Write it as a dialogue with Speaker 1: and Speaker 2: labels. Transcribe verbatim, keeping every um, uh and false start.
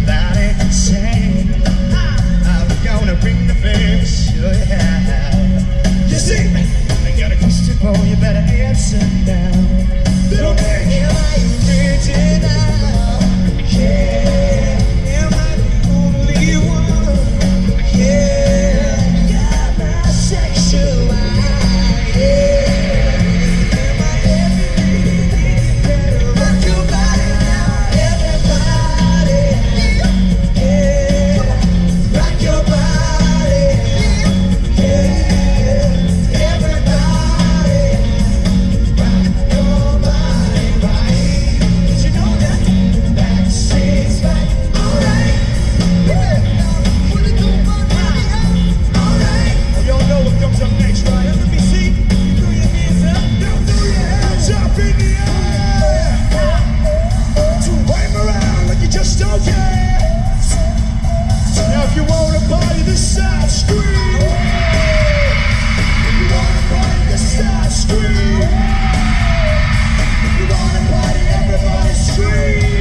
Speaker 1: everybody say, I'm gonna bring the fame, sure yeah. You see, I got a question for you, better answer now. Little man, am I original? Yeah. Am I the only one? Yeah. Got my sexuality. Am I everything better? Rock your body now, everybody. Yeah. Rock your body. Yeah. Everybody. Rock your body right. Did you know that? Backseat's back. Alright. What it do, man? Alright. Y'all know what comes up next, right? Let me see. Throw your hands up. Now throw your hands up in the air. To wave around like you just don't care. Now if you wanna party this side, scream. If you wanna party this side, scream. If you wanna party, everybody scream.